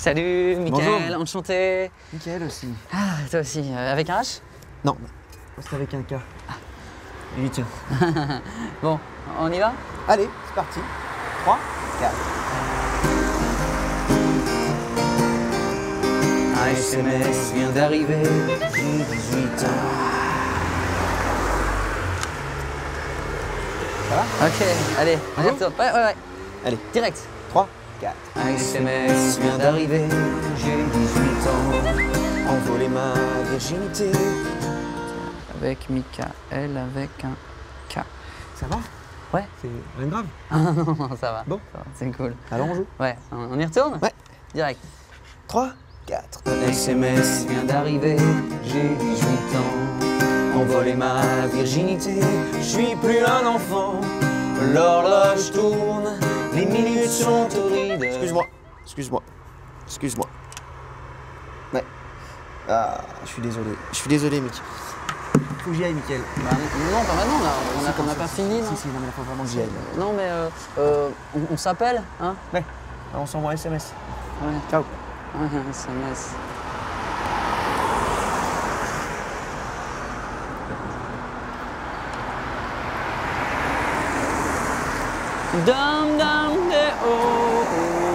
Salut, Mickaël, enchanté. Mickaël aussi. Ah, toi aussi, avec un H? Non, c'est avec un K. Il y tient. Bon, on y va? Allez, c'est parti. 3, 4. Un SMS vient d'arriver, j'ai 18 ans. Ça va? Ok, allez, on y retourne. Ouais. Allez, Direct. 3, 4. Un SMS vient d'arriver, j'ai 18 ans. Envoler ma virginité. Avec Mickaël, avec un K. Ça va? Ouais. C'est rien de grave? Ah non, ça va. Bon. Ça va, c'est cool. Alors on joue? Ouais, on y retourne? Ouais. Direct. 3, 4. Un SMS vient d'arriver, j'ai 18 ans. Envoler ma virginité. Je suis plus un enfant. L'horloge tourne. Les minutes sont horribles. Excuse-moi. Ouais. Ah, je suis désolé, Mick. Faut que j'y aille, Mickaël. Bah, non, pas maintenant, là. On n'a pas fini, non? Si, non, mais il faut vraiment que j'y aille. Non, mais on s'appelle, hein? Ouais. Alors, on s'envoie un SMS. Ouais. Ciao. Ouais, un SMS. Dum dum de oh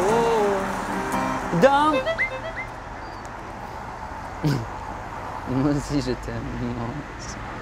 oh dum. Moi aussi je t'aime.